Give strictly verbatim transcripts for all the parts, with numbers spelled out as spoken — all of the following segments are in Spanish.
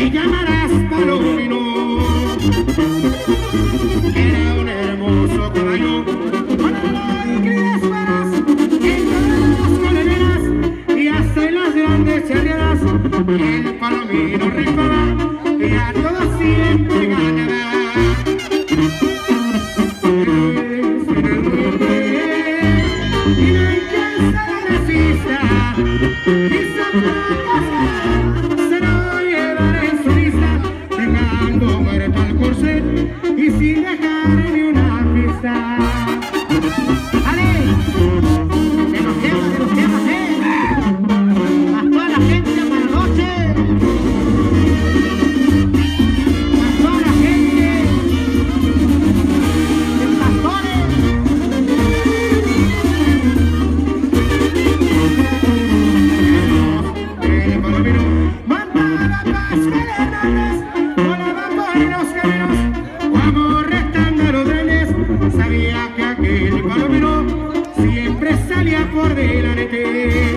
le llamarás Palomino. Era un hermoso caballo, con oro y crías buenas, en todas las coladeras y hasta en las grandes charreadas. El Palomino rifaba y a todos siempre ganaba. Y no hay quien se le resista, y Santa se lo llevará en su lista, dejando muerto al corcel y sin dejar ni una pista. ¡Ale! De los temas, de los temas, eh. A toda la gente de Manoche, a toda la gente de Pastores. El Palomino mandaba Pascual Hernández, volaba por los caminos como restando los trenes. Sabía que aquel Palomino siempre salía por delante.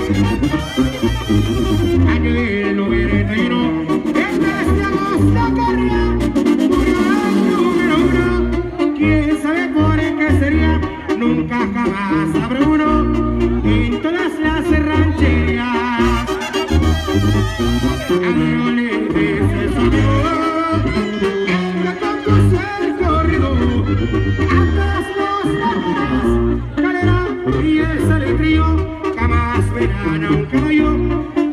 Año del noventa y uno, el mes de agosto corría, murió el número uno. Quién sabe por qué sería, nunca jamás habrá uno en todas las rancherías. A le dice su Dios, el que compuso el corrido, a todas los taperas, calera y el saletrío, jamás verán a un caballo